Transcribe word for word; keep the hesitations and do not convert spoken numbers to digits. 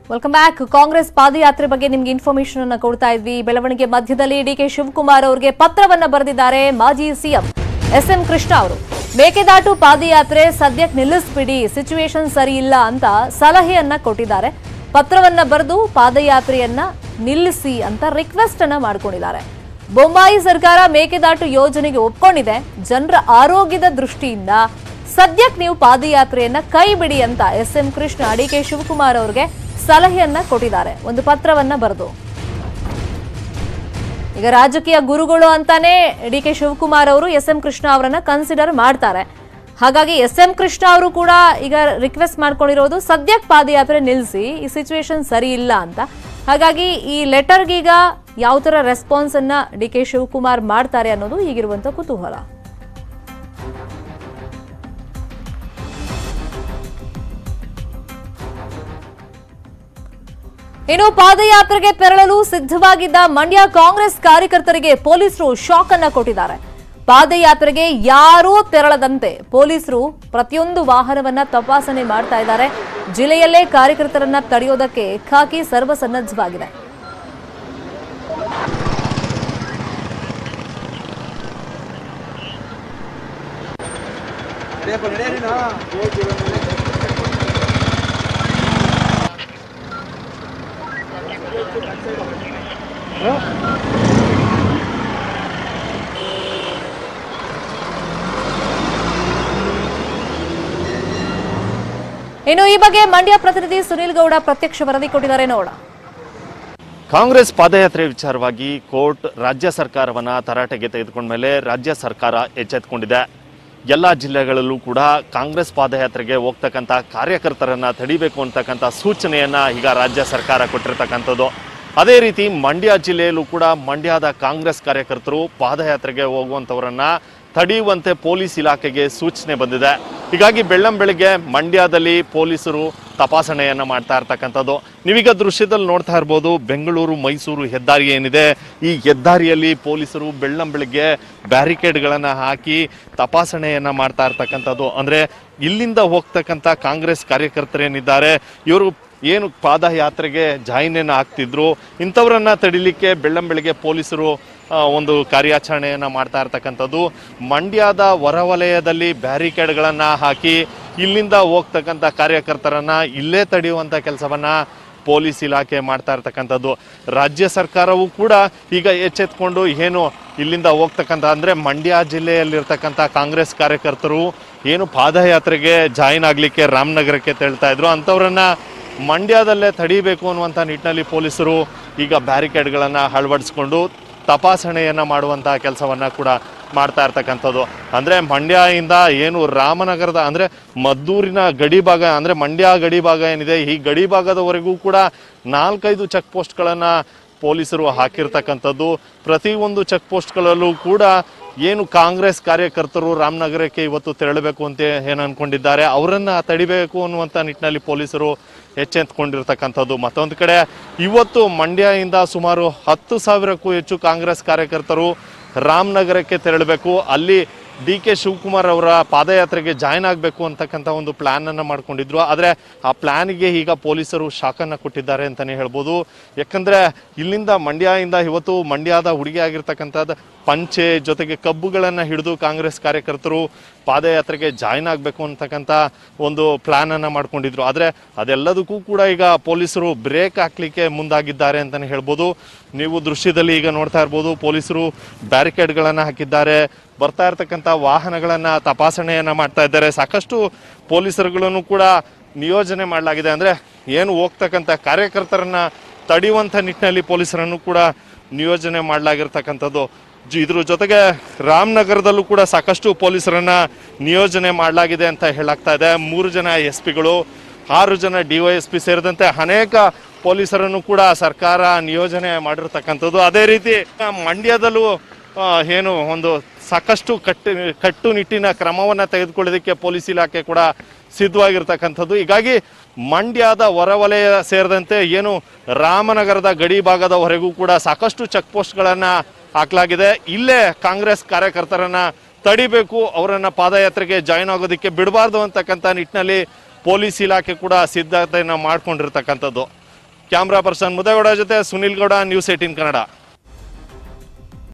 Welcome back. Congress ಪಾದಯಾತ್ರೆ ಬಗ್ಗೆ ನಿಮಗೆ ಇನ್ಫಾರ್ಮೇಶನ್ ಅನ್ನು ಕೊಡ್ತಾ ಇದ್ವಿ. ಬೆಳವಣಿಗೆ ಮಧ್ಯದಲ್ಲಿ ಡಿಕೆ ಶಿವಕುಮಾರ್ ಅವರಿಗೆ ಪತ್ರವನ್ನ ಬರೆದಿದ್ದಾರೆ ಮಾಜಿ ಸಿಎಂ ಎಸ್ ಎಂ ಕೃಷ್ಣ ಅವರು. ಮೇಕೆದಾಟು ಪಾದಯಾತ್ರೆ ಸದ್ಯಕ್ಕೆ ನಿಲ್ಲಿಸಬಿಡಿ, ಸಿಚುವೇಶನ್ ಸರಿ ಇಲ್ಲ ಅಂತ ಸಲಹೆಯನ್ನ ಕೊಟ್ಟಿದ್ದಾರೆ. ಪತ್ರವನ್ನ ಬರೆದು ಪಾದಯಾತ್ರೆಯನ್ನ ನಿಲ್ಲಿಸಿ ಅಂತ ರಿಕ್ವೆಸ್ಟ್ ಅನ್ನ ಮಾಡಿಕೊಂಡಿದ್ದಾರೆ. ಬೊಮ್ಮಾಯಿ ಸರ್ಕಾರ ಮೇಕೆದಾಟು ಯೋಜನೆಗೆ ಒಪ್ಕೊಂಡಿದೆ. ಜನರ ಆರೋಗ್ಯದ ದೃಷ್ಟಿಯಿಂದ ಸದ್ಯಕ್ಕೆ ನೀವು ಪಾದಯಾತ್ರೆಯನ್ನ ಕೈ ಬಿಡಿ ಅಂತ S M Krishna D K Shivakumar ಅವರಿಗೆ ಸಲಹೆಯನ್ನ ಕೊಟ್ಟಿದ್ದಾರೆ, ಒಂದು ಪತ್ರವನ್ನ ಬರೆದು. ಈಗ ರಾಜಕೀಯ ಗುರುಗಳು ಅಂತಾನೆ ಡಿಕೆ ಶಿವಕುಮಾರ್ ಅವರು ಎಸ್ ಎಂ ಕೃಷ್ಣ ಅವರನ್ನ ಕನ್ಸಿಡರ್ ಮಾಡ್ತಾರೆ. ಹಾಗಾಗಿ ಎಸ್ ಎಂ ಕೃಷ್ಣ ಅವರು ಕೂಡ ಈಗ ರಿಕ್ವೆಸ್ಟ್ ಮಾಡ್ಕೊಂಡಿರೋದು ಸದ್ಯಕ್ಕೆ ಪಾದಯಾತ್ರೆ ನಿಲ್ಲಿಸಿ, ಈ ಸಿಚುವೇಶನ್ ಸರಿ ಇಲ್ಲ ಅಂತ. ಹಾಗಾಗಿ ಈ ಲೆಟರ್ಗೀಗ ಯಾವ ತರ ರೆಸ್ಪಾನ್ಸ್ ಅನ್ನ ಡಿಕೆ ಶಿವಕುಮಾರ್ ಮಾಡ್ತಾರೆ ಅನ್ನೋದು ಈಗಿರುವಂತ ಕುತೂಹಲ. ಇನ್ನು ಪಾದಯಾತ್ರೆಗೆ ತೆರಳಲು ಸಿದ್ಧವಾಗಿದ್ದ ಮಂಡ್ಯ ಕಾಂಗ್ರೆಸ್ ಕಾರ್ಯಕರ್ತರಿಗೆ ಪೊಲೀಸರು ಶಾಕ್ ಅನ್ನ ಕೊಟ್ಟಿದ್ದಾರೆ. ಪಾದಯಾತ್ರೆಗೆ ಯಾರೂ ತೆರಳದಂತೆ ಪೊಲೀಸರು ಪ್ರತಿಯೊಂದು ವಾಹನವನ್ನ ತಪಾಸಣೆ ಮಾಡ್ತಾ ಇದ್ದಾರೆ. ಜಿಲ್ಲೆಯಲ್ಲೇ ಕಾರ್ಯಕರ್ತರನ್ನ ತಡೆಯೋದಕ್ಕೆ ಖಾಕಿ ಸರ್ವಸನ್ನದ್ಧವಾಗಿದೆ. ಇನ್ನು ಈ ಬಗ್ಗೆ ಮಂಡ್ಯ ಪ್ರತಿನಿಧಿ ಸುನೀಲ್ ಗೌಡ ಪ್ರತ್ಯಕ್ಷ ವರದಿ ಕೊಟ್ಟಿದ್ದಾರೆ, ನೋಡ. ಕಾಂಗ್ರೆಸ್ ಪಾದಯಾತ್ರೆ ವಿಚಾರವಾಗಿ ಕೋರ್ಟ್ ರಾಜ್ಯ ಸರ್ಕಾರವನ್ನ ತರಾಟೆಗೆ ತೆಗೆದುಕೊಂಡ ಮೇಲೆ ರಾಜ್ಯ ಸರ್ಕಾರ ಎಚ್ಚೆತ್ತುಕೊಂಡಿದೆ. ಎಲ್ಲ ಜಿಲ್ಲೆಗಳಲ್ಲೂ ಕೂಡ ಕಾಂಗ್ರೆಸ್ ಪಾದಯಾತ್ರೆಗೆ ಹೋಗ್ತಕ್ಕಂಥ ಕಾರ್ಯಕರ್ತರನ್ನ ತಡಿಬೇಕು ಅಂತಕ್ಕಂಥ ಸೂಚನೆಯನ್ನ ಈಗ ರಾಜ್ಯ ಸರ್ಕಾರ ಕೊಟ್ಟಿರ್ತಕ್ಕಂಥದ್ದು. ಅದೇ ರೀತಿ ಮಂಡ್ಯ ಜಿಲ್ಲೆಯಲ್ಲೂ ಕೂಡ ಮಂಡ್ಯದ ಕಾಂಗ್ರೆಸ್ ಕಾರ್ಯಕರ್ತರು ಪಾದಯಾತ್ರೆಗೆ ಹೋಗುವಂಥವರನ್ನ ತಡೆಯುವಂತೆ ಪೊಲೀಸ್ ಇಲಾಖೆಗೆ ಸೂಚನೆ ಬಂದಿದೆ. ಹೀಗಾಗಿ ಬೆಳ್ಳಂ ಬೆಳಿಗ್ಗೆ ಮಂಡ್ಯದಲ್ಲಿ ಪೊಲೀಸರು ತಪಾಸಣೆಯನ್ನು ಮಾಡ್ತಾ ಇರ್ತಕ್ಕಂಥದ್ದು. ನೀವೀಗ ದೃಶ್ಯದಲ್ಲಿ ನೋಡ್ತಾ ಇರ್ಬೋದು, ಬೆಂಗಳೂರು ಮೈಸೂರು ಹೆದ್ದಾರಿ ಏನಿದೆ, ಈ ಹೆದ್ದಾರಿಯಲ್ಲಿ ಪೊಲೀಸರು ಬೆಳ್ಳಂ ಬೆಳಿಗ್ಗೆ ಬ್ಯಾರಿಕೇಡ್ಗಳನ್ನು ಹಾಕಿ ತಪಾಸಣೆಯನ್ನು ಮಾಡ್ತಾ ಇರ್ತಕ್ಕಂಥದ್ದು. ಅಂದರೆ ಇಲ್ಲಿಂದ ಹೋಗ್ತಕ್ಕಂಥ ಕಾಂಗ್ರೆಸ್ ಕಾರ್ಯಕರ್ತರೇನಿದ್ದಾರೆ, ಇವರು ಏನು ಪಾದಯಾತ್ರೆಗೆ ಜಾಯಿನನ್ನು ಆಗ್ತಿದ್ರು, ಇಂಥವ್ರನ್ನ ತಡಿಲಿಕ್ಕೆ ಬೆಳ್ಳಂ ಬೆಳಿಗ್ಗೆ ಪೊಲೀಸರು ಒಂದು ಕಾರ್ಯಾಚರಣೆಯನ್ನು ಮಾಡ್ತಾ ಇರ್ತಕ್ಕಂಥದ್ದು. ಮಂಡ್ಯದ ಹೊರವಲಯದಲ್ಲಿ ಬ್ಯಾರಿಕೇಡ್ಗಳನ್ನು ಹಾಕಿ ಇಲ್ಲಿಂದ ಹೋಗ್ತಕ್ಕಂಥ ಕಾರ್ಯಕರ್ತರನ್ನ ಇಲ್ಲೇ ತಡೆಯುವಂಥ ಕೆಲಸವನ್ನು ಪೊಲೀಸ್ ಇಲಾಖೆ ಮಾಡ್ತಾ ಇರ್ತಕ್ಕಂಥದ್ದು. ರಾಜ್ಯ ಸರ್ಕಾರವೂ ಕೂಡ ಈಗ ಎಚ್ಚೆತ್ಕೊಂಡು ಏನು ಇಲ್ಲಿಂದ ಹೋಗ್ತಕ್ಕಂಥ ಅಂದರೆ ಮಂಡ್ಯ ಜಿಲ್ಲೆಯಲ್ಲಿರ್ತಕ್ಕಂಥ ಕಾಂಗ್ರೆಸ್ ಕಾರ್ಯಕರ್ತರು ಏನು ಪಾದಯಾತ್ರೆಗೆ ಜಾಯಿನ್ ಆಗಲಿಕ್ಕೆ ರಾಮನಗರಕ್ಕೆ ತೆರಳ್ತಾ ಇದ್ರು, ಅಂಥವ್ರನ್ನ ಮಂಡ್ಯದಲ್ಲೇ ತಡಿಬೇಕು ಅನ್ನುವಂಥ ನಿಟ್ಟಿನಲ್ಲಿ ಪೊಲೀಸರು ಈಗ ಬ್ಯಾರಿಕೇಡ್ಗಳನ್ನು ಅಳವಡಿಸ್ಕೊಂಡು ತಪಾಸಣೆಯನ್ನು ಮಾಡುವಂಥ ಕೆಲಸವನ್ನು ಕೂಡ ಮಾಡ್ತಾ ಇರ್ತಕ್ಕಂಥದ್ದು. ಅಂದರೆ ಮಂಡ್ಯದಿಂದ ಏನು ರಾಮನಗರದ ಅಂದರೆ ಮದ್ದೂರಿನ ಗಡಿ ಭಾಗ ಅಂದರೆ ಮಂಡ್ಯ ಗಡಿ ಭಾಗ ಏನಿದೆ, ಈ ಗಡಿ ಭಾಗದವರೆಗೂ ಕೂಡ ನಾಲ್ಕೈದು ಚೆಕ್ ಪೋಸ್ಟ್ಗಳನ್ನು ಪೊಲೀಸರು ಹಾಕಿರ್ತಕ್ಕಂಥದ್ದು. ಪ್ರತಿಯೊಂದು ಚೆಕ್ ಪೋಸ್ಟ್ಗಳಲ್ಲೂ ಕೂಡ ಏನು ಕಾಂಗ್ರೆಸ್ ಕಾರ್ಯಕರ್ತರು ರಾಮನಗರಕ್ಕೆ ಇವತ್ತು ತೆರಳಬೇಕು ಅಂತ ಏನು ಅಂದ್ಕೊಂಡಿದ್ದಾರೆ ಅವರನ್ನು ತಡಿಬೇಕು ಅನ್ನುವಂಥ ನಿಟ್ಟಿನಲ್ಲಿ ಪೊಲೀಸರು ಎಚ್ಚೆತ್ತುಕೊಂಡಿರ್ತಕ್ಕಂಥದ್ದು. ಮತ್ತೊಂದು ಕಡೆ ಇವತ್ತು ಮಂಡ್ಯದಿಂದ ಸುಮಾರು ಹತ್ತು ಸಾವಿರಕ್ಕೂ ಹೆಚ್ಚು ಕಾಂಗ್ರೆಸ್ ಕಾರ್ಯಕರ್ತರು ರಾಮನಗರಕ್ಕೆ ತೆರಳಬೇಕು, ಅಲ್ಲಿ ಡಿ ಕೆ ಶಿವಕುಮಾರ್ ಅವರ ಪಾದಯಾತ್ರೆಗೆ ಜಾಯ್ನ್ ಆಗಬೇಕು ಅಂತಕ್ಕಂಥ ಒಂದು ಪ್ಲ್ಯಾನನ್ನು ಮಾಡ್ಕೊಂಡಿದ್ರು. ಆದರೆ ಆ ಪ್ಲ್ಯಾನಿಗೆ ಈಗ ಪೊಲೀಸರು ಶಾಕನ್ನು ಕೊಟ್ಟಿದ್ದಾರೆ ಅಂತಲೇ ಹೇಳ್ಬೋದು. ಯಾಕಂದರೆ ಇಲ್ಲಿಂದ ಮಂಡ್ಯದಿಂದ ಇವತ್ತು ಮಂಡ್ಯದ ಹುಡುಗಿ ಆಗಿರ್ತಕ್ಕಂಥದ್ದು ಪಂಚೆ ಜೊತೆಗೆ ಕಬ್ಬುಗಳನ್ನು ಹಿಡಿದು ಕಾಂಗ್ರೆಸ್ ಕಾರ್ಯಕರ್ತರು ಪಾದಯಾತ್ರೆಗೆ ಜಾಯ್ನ್ ಆಗಬೇಕು ಅಂತಕ್ಕಂಥ ಒಂದು ಪ್ಲ್ಯಾನನ್ನು ಮಾಡ್ಕೊಂಡಿದ್ರು. ಆದರೆ ಅದೆಲ್ಲದಕ್ಕೂ ಕೂಡ ಈಗ ಪೊಲೀಸರು ಬ್ರೇಕ್ ಹಾಕಲಿಕ್ಕೆ ಮುಂದಾಗಿದ್ದಾರೆ ಅಂತಲೇ ಹೇಳ್ಬೋದು. ನೀವು ದೃಶ್ಯದಲ್ಲಿ ಈಗ ನೋಡ್ತಾ ಇರ್ಬೋದು, ಪೊಲೀಸರು ಬ್ಯಾರಿಕೇಡ್ಗಳನ್ನು ಹಾಕಿದ್ದಾರೆ, ಬರ್ತಾ ಇರ್ತಕ್ಕಂಥ ವಾಹನಗಳನ್ನು ತಪಾಸಣೆಯನ್ನು ಮಾಡ್ತಾ ಇದ್ದಾರೆ. ಸಾಕಷ್ಟು ಪೊಲೀಸರುಗಳನ್ನು ಕೂಡ ನಿಯೋಜನೆ ಮಾಡಲಾಗಿದೆ. ಅಂದರೆ ಏನು ಹೋಗ್ತಕ್ಕಂಥ ಕಾರ್ಯಕರ್ತರನ್ನ ತಡೆಯುವಂಥ ನಿಟ್ಟಿನಲ್ಲಿ ಪೊಲೀಸರನ್ನು ಕೂಡ ನಿಯೋಜನೆ ಮಾಡಲಾಗಿರ್ತಕ್ಕಂಥದ್ದು. ಇದ್ರ ಜೊತೆಗೆ ರಾಮನಗರದಲ್ಲೂ ಕೂಡ ಸಾಕಷ್ಟು ಪೊಲೀಸರನ್ನ ನಿಯೋಜನೆ ಮಾಡಲಾಗಿದೆ ಅಂತ ಹೇಳಾಗ್ತಾ ಇದೆ. ಮೂರು ಜನ ಎಸ್ ಪಿಗಳು, ಆರು ಜನ ಡಿ ವೈ ಎಸ್ ಪಿ ಸೇರಿದಂತೆ ಅನೇಕ ಪೊಲೀಸರನ್ನು ಕೂಡ ಸರ್ಕಾರ ನಿಯೋಜನೆ ಮಾಡಿರ್ತಕ್ಕಂಥದ್ದು. ಅದೇ ರೀತಿ ಮಂಡ್ಯದಲ್ಲೂ ಏನು ಒಂದು ಸಾಕಷ್ಟು ಕಟ್ಟು ಕಟ್ಟುನಿಟ್ಟಿನ ಕ್ರಮವನ್ನು ತೆಗೆದುಕೊಳ್ಳೋದಕ್ಕೆ ಪೊಲೀಸ್ ಇಲಾಖೆ ಕೂಡ ಸಿದ್ಧವಾಗಿರ್ತಕ್ಕಂಥದ್ದು. ಹೀಗಾಗಿ ಮಂಡ್ಯದ ಹೊರವಲಯ ಸೇರಿದಂತೆ ಏನು ರಾಮನಗರದ ಗಡಿ ಭಾಗದವರೆಗೂ ಕೂಡ ಸಾಕಷ್ಟು ಚೆಕ್ ಪೋಸ್ಟ್ಗಳನ್ನು ಹಾಕಲಾಗಿದೆ. ಇಲ್ಲೇ ಕಾಂಗ್ರೆಸ್ ಕಾರ್ಯಕರ್ತರನ್ನ ತಡಿಬೇಕು, ಅವರನ್ನ ಪಾದಯಾತ್ರೆಗೆ ಜಾಯಿನ್ ಆಗೋದಕ್ಕೆ ಬಿಡಬಾರ್ದು ಅಂತಕ್ಕಂಥ ನಿಟ್ಟಿನಲ್ಲಿ ಪೊಲೀಸ್ ಇಲಾಖೆ ಕೂಡ ಸಿದ್ಧತೆಯನ್ನು ಮಾಡ್ಕೊಂಡಿರ್ತಕ್ಕಂಥದ್ದು. ಕ್ಯಾಮ್ರಾ ಪರ್ಸನ್ ಮುದೇಗೌಡ ಜೊತೆ ಸುನಿಲ್ ಗೌಡ, ನ್ಯೂಸ್ ಏಟೀನ್ ಕನ್ನಡ.